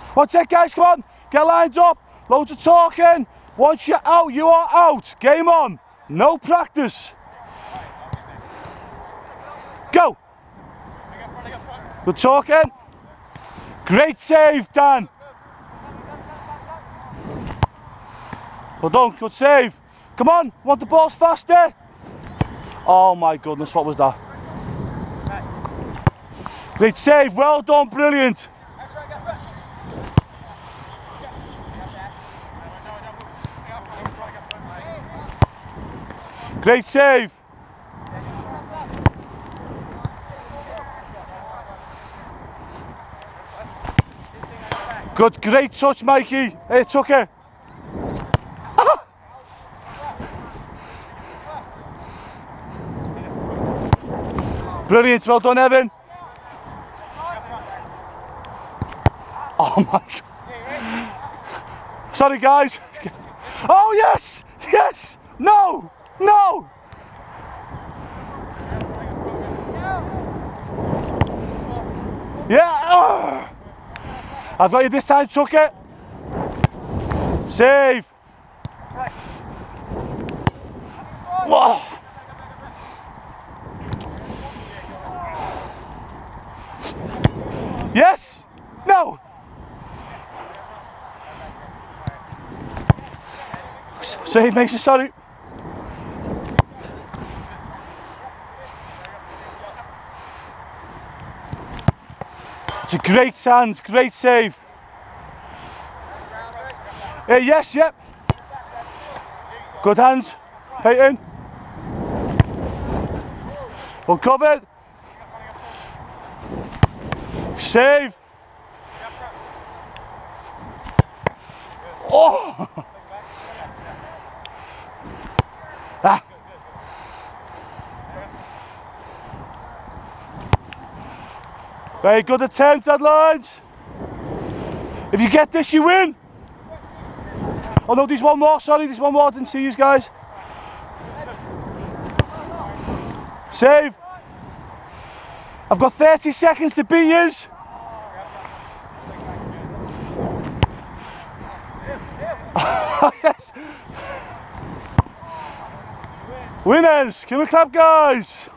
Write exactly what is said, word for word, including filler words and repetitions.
What's it, guys? Come on, get lined up. Loads of talking. Once you're out, you are out. Game on. No practice. Go. Good talking. Great save, Dan. Well done, good save. Come on, want the balls faster? Oh my goodness, what was that? Great save, well done, brilliant. Great save. Good, great touch, Mikey. Hey, took it. Brilliant, well done, Evan. Oh my God. Sorry, guys. Oh, yes, yes. No, no. Yeah. Oh. I've got you this time, took it. Save. Oh. Yes. No. Save, makes you sorry. It's a great Sands, great save. Uh, yes, yep. Good hands, Peyton. Well covered. Save. Oh. Ah. Very good attempt, Adlines. If you get this, you win. Oh no, there's one more, sorry, there's one more, I didn't see you guys. Save. I've got thirty seconds to beat yous. Yes. Winners, can we clap, guys?